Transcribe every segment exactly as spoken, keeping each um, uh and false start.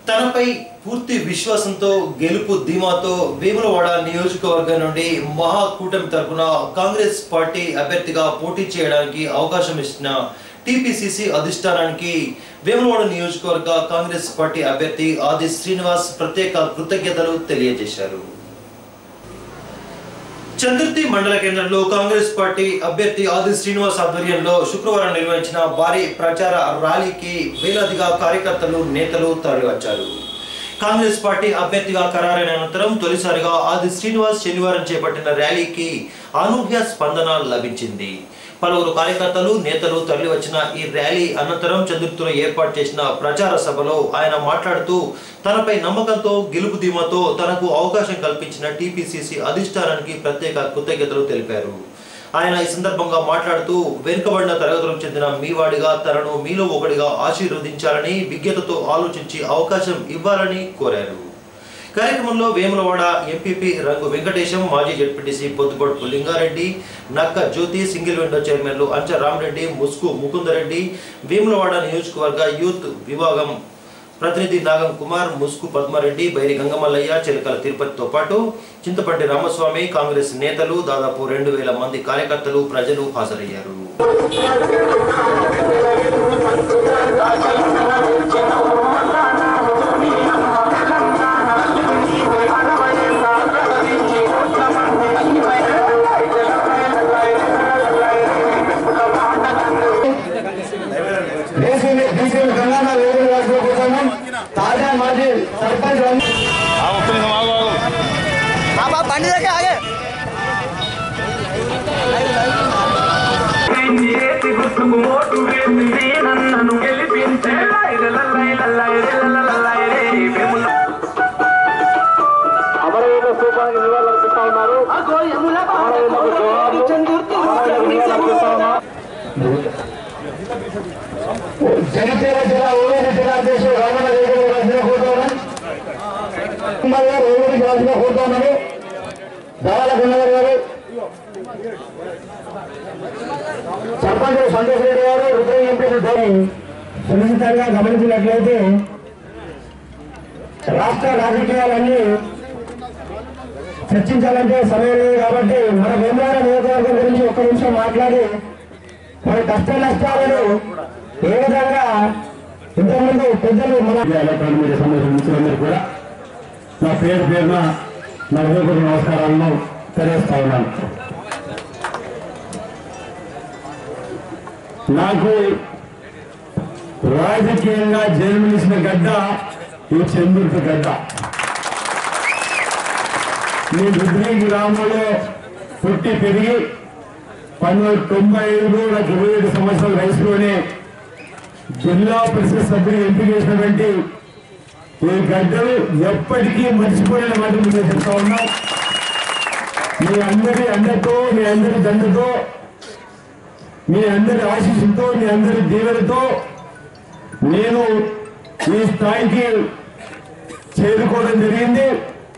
తనపై పూర్తి విశ్వాసంతో గెలుపు ధీమాతో వేములవాడ నియోజకవర్గం నుండి మహాకూటమి తరపున కాంగ్రెస్ పార్టీ అభ్యర్థిగా పోటీ చేయడానికి అవకాశం ఇచ్చిన టీపీసీసీ అధిష్టానానికి వేములవాడ నియోజకవర్గ కాంగ్రెస్ పార్టీ అభ్యర్థి ఆది శ్రీనివాస్ ప్రత్యేక కృతజ్ఞతలు తెలియజేశారు. చందుర్తి మండల కేంద్రంలో కాంగ్రెస్ పార్టీ అభ్యర్థి ఆది శ్రీనివాస్ ఆధ్వర్యంలో శుక్రవారం నిర్వహించిన భారీ ప్రచార ర్యాలీకి వేలాదిగా కార్యకర్తలు నేతలు తరలివచ్చారు. కాంగ్రెస్ పార్టీ అభ్యర్థిగా ఖరారైన అనంతరం తొలిసారిగా ఆది శ్రీనివాస్ శనివారం చేపట్టిన ర్యాలీకి అనూహ్య స్పందన లభించింది. పలువురు కార్యకర్తలు నేతలు తరలివచ్చిన ఈ ర్యాలీ అనంతరం చందుర్తిలో ఏర్పాటు చేసిన ప్రచార సభలో ఆయన మాట్లాడుతూ తనపై నమ్మకంతో గెలుపు ధీమాతో తనకు అవకాశం కల్పించిన టీపీసీసీ అధిష్టానానికి ప్రత్యేక కృతజ్ఞతలు తెలిపారు. ఆయన ఈ సందర్భంగా మాట్లాడుతూ వెనుకబడిన తరగతులకు చెందిన మీ వాడిగా తనను మీలో ఒకటిగా ఆశీర్వదించాలని విజ్ఞతతో ఆలోచించి అవకాశం ఇవ్వాలని కోరారు. కార్యక్రమంలో వేములవాడ ఎంపీపీ రంగు వెంకటేశం, మాజీ జెడ్పీటీసీ పొద్దుపొడుపు లింగారెడ్డి, నక్క జ్యోతి, సింగిల్ విండో చైర్మన్లు అంచ రామరెడ్డి, ముస్కు ముకుందరెడ్డి, వేములవాడ నియోజకవర్గ యూత్ విభాగం ప్రతినిధి నాగం కుమార్, ముస్కు పద్మారెడ్డి, బైరి గంగమల్లయ్య, చిలకల తిరుపతితో పాటు చింతపంటి రామస్వామి, కాంగ్రెస్ నేతలు దాదాపు రెండు వేల మంది కార్యకర్తలు ప్రజలు హాజరయ్యారు. జనసేన జిల్లా ఓవేరి జిల్లాధ్యక్షుడు రామన్న రెడ్డి రాసిన కోరుతున్నాను. ఓవేరి రాసిన కోరుతున్నాను. దారాల గున్నగారు గారు, సర్పంచ్ సంతోష్ రెడ్డి గారు, రుద్ర ఎంపీ సునిశ్చితంగా గమనించినట్లయితే రాష్ట్ర రాజకీయాలన్నీ చర్చించాలంటే సమయం లేదు కాబట్టి మన వేములవాడ నియోజకవర్గం గురించి ఒక్క నిమిషం మాట్లాడి మన కష్ట నష్టాలను ఏ విధంగా ఇంతకుముందు పెద్దలు మన ఎలక్ట్రానిక్ సంబంధించినందరూ కూడా నా పేరు పేరున నా హృదయపూర్వక నమస్కారాలను తెలియజేస్తా ఉన్నాను. నాకు రాజకీయంగా జన్మనిచ్చిన గడ్డ ఈ చందుర్తి గడ్డ. మీ రుద్రీ గ్రామంలో పుట్టి పెరిగి పంతొమ్మిది తొంభై ఐదులో నాకు ఇరవై ఏడు సంవత్సరాల వయసులోనే జిల్లా పరిషత్ సభ్యులు ఎంపిక చేసినటువంటి ఈ గడ్డలు ఎప్పటికీ మర్చిపోయిన మాట మీరు చెప్తా ఉన్నా. మీ అందరి అండతో, మీ అందరి దండతో, మీ అందరి ఆశీస్సులతో, మీ అందరి దీవెనతో నేను ఈ స్థాయికి చేరుకోవడం జరిగింది.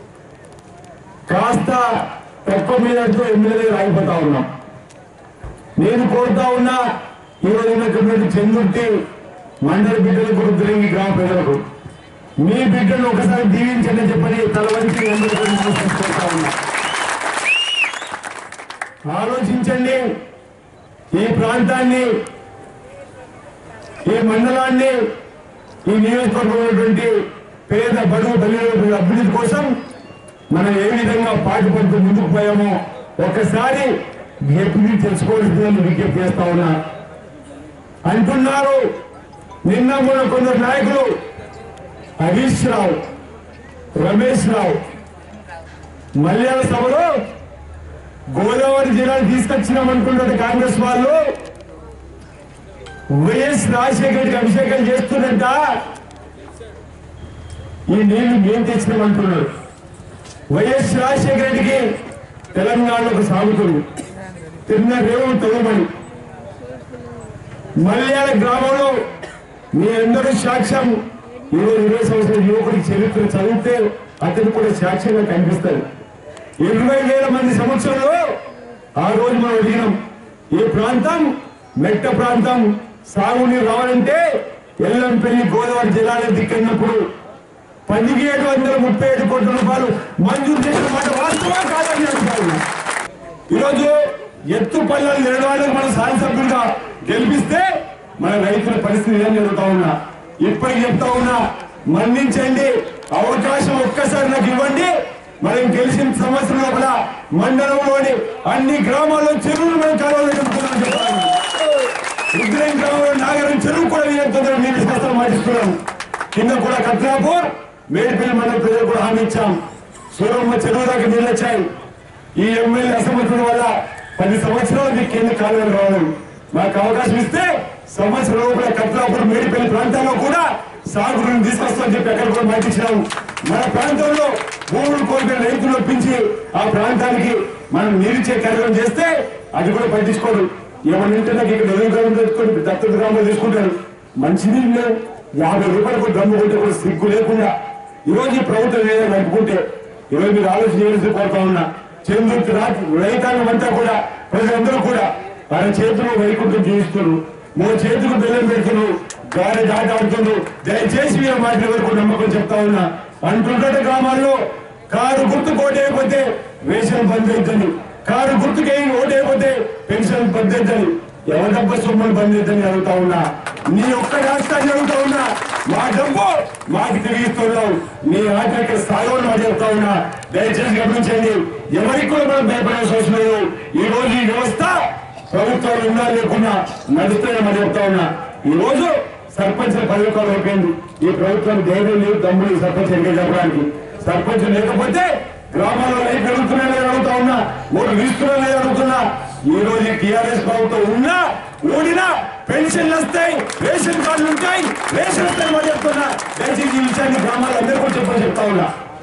కాస్త తక్కువ మీదతో ఎమ్మెల్యే ఆగిపోతా ఉన్నాం. నేను కోరుతా ఉన్నా ఈరోజు ఉన్నటువంటి చందుర్తి మండల బిడ్డలకు, రుద్రంగి గ్రామ ప్రజలకు మీ బిడ్డను ఒకసారి దీవించండి చెప్పని తలవంచి కోరుతా ఉన్నా. ఆలోచించండి. ఈ ప్రాంతాన్ని, ఈ మండలాన్ని, ఈ నియోజకవర్గంలో ఉన్నటువంటి పేద బడుగు తల్లిదండ్రుల అభివృద్ధి కోసం మనం ఏ విధంగా పాటుపడుతూ ముందుకు పోయామో ఒక్కసారి ఎప్పుడు తెలుసుకోవాల్సిందని విజ్ఞప్తి చేస్తా ఉన్నా. అంటున్నారు నిన్న కూడా కొందరు నాయకులు హరీష్ రావు, రమేష్ రావు మల్యాల సభలో గోదావరి జిల్లాను తీసుకొచ్చినామనుకున్నట్టు కాంగ్రెస్ వాళ్ళు వైఎస్ రాజశేఖర్కి అభిషేకం చేస్తున్నట్ట ఈ నీళ్లు మేము తెచ్చినామంటున్నారు. వైఎస్ రాజశేఖర రెడ్డికి తెలంగాణలో సాగుతుంది తిన్న రేవు తొలమని మల్యాల గ్రామంలో మీ అందరూ సాక్ష్యం. ఇరవై ఇరవై సంవత్సరాల యువకుడికి చరిత్ర చదివితే అతను కూడా సాక్ష్యంగా కనిపిస్తుంది. ఇరవై వేల మంది సంవత్సరంలో ఆ రోజు మనం అడిగినాం ఈ ప్రాంతం మెట్ట ప్రాంతం సాగునీరు రావాలంటే ఎల్లంపల్లి గోదావరి జిల్లాలో దిక్కన్నప్పుడు పదిహేడు వందల ముప్పై ఏడు కోట్ల రూపాయలు మంజూరు చేసిన మాట వాస్తవం కాదని అంటున్నారు. ఈరోజు ఎత్తు పల్లెలు నిర్ణయాలకు మన శాసనసభ్యులుగా గెలిపిస్తే మన రైతుల పరిస్థితి ఏం జరుగుతా ఉన్నా ఇప్పటికి చెప్తా ఉన్నా, మన్నించండి, అవకాశం ఒక్కసారి నాకు ఇవ్వండి. మనం గెలిచిన సంవత్సరం లోపల మండలంలోని అన్ని గ్రామాల్లో చెరువులు మనం కాలువలు చెప్పుకున్నాం చెప్పాలి. ఉద్రేం గ్రామంలో నాగరం చెరువు కూడా వీరంతో నీళ్ళు తీసుకొస్తాం మాటిస్తున్నాం. కింద కూడా కత్రాపూర్ మేడిపల్లి మండల ప్రజలు కూడా హామీ ఇచ్చాం. సూరమ్మ చెరువు దాకా నీళ్ళు వచ్చాయి. ఈ ఎమ్మెల్యే అసమర్థుల వల్ల పది సంవత్సరాలు మీకు కింద కాలువలు రావడం, మాకు అవకాశం ఇస్తే సంవత్సరం లోపల కత్రాపూర్ మేడిపల్లి ప్రాంతాల్లో కూడా సాగుని తీసుకొస్తామని చెప్పి ఎక్కడ కూడా మాటిచ్చినాం. మన ప్రాంతంలో భూములు కోల్పోయిన రైతులు ఒప్పించి ఆ ప్రాంతానికి మనం నీరిచ్చే కార్యక్రమం చేస్తే అది కూడా పట్టించుకోరు. ఏమన్నింటే నాకు ఇక్కడ ఎదురు గ్రామం తెచ్చుకొని దత్తత గ్రామంలో తీసుకుంటారు. మంచినీళ్ళు యాభై రూపాయలకు దమ్ము కొట్టే కూడా సిగ్గు లేకుండా ఈరోజు ఈ ప్రభుత్వం ఏదైనా నడుపుకుంటే ఈరోజు మీరు ఆలోచన చేయాల్సి కోరుతా ఉన్నా. చంద్రుడి రైతాంగం అంతా కూడా ప్రజలందరూ కూడా ఆయన చేతులు వైకుంఠం జీవిస్తున్నారు, మూడు చేతులు బెల్లం పెడుతున్నారు, గాలి దాట ఆడుతున్నారు. దయచేసి మీరు మాటల వరకు నమ్మకం చెప్తా ఉన్నా. అంటుంటే గ్రామాల్లో కారు గుర్తు ఓటైపోతే రేషన్ బంద్ అవుతుంది, కారు గుర్తుకి ఓటైపోతే పెన్షన్ బంద్ అవుతుంది, ఎవరి డబ్బు సొమ్ములు బంద్ అవుతుంది అడుగుతా ఉన్నా. నీ ఒక్క రాష్ట్రాన్ని అడుగుతా ఉన్నా, మా డబ్బు మాకు తిరిగిస్తున్నావు, నీ ఆటవిక స్థాయిలో మాట చెప్తా ఉన్నా. దయచేసి గమనించండి, ఎవరికి కూడా మనం భయపడాల్సిన అవసరం లేదు. ఈ రోజు ఈ వ్యవస్థ ప్రభుత్వాలు ఉన్నా లేకున్నా నడుస్తాయని మనం చెప్తా ఉన్నా. ఈ రోజు సర్పంచ్ పదవి కాలం అయిపోయింది. ఈ ప్రభుత్వానికి ధైర్యం లేదు, దమ్ములు సర్పంచ్ ఎన్నిక చెప్పడానికి. సర్పంచ్ లేకపోతే గ్రామాల్లో లైఫ్ పెరుగుతున్నాయని అడుగుతా ఉన్నా, ఓటు వీస్తున్నాయని అడుగుతున్నా. ఈ రోజు టీఆర్ఎస్ ప్రభుత్వం ఉన్నా ఊడినా పెన్షన్లు వస్తాయి, రేషన్ కార్డులు ఉంటాయి, రేషన్ వస్తాయి మరి చెప్తున్నా. దయచేసి ఈ విషయాన్ని గ్రామాల్లో అందరూ కూడా చెప్పని చెప్తా ఉన్నా.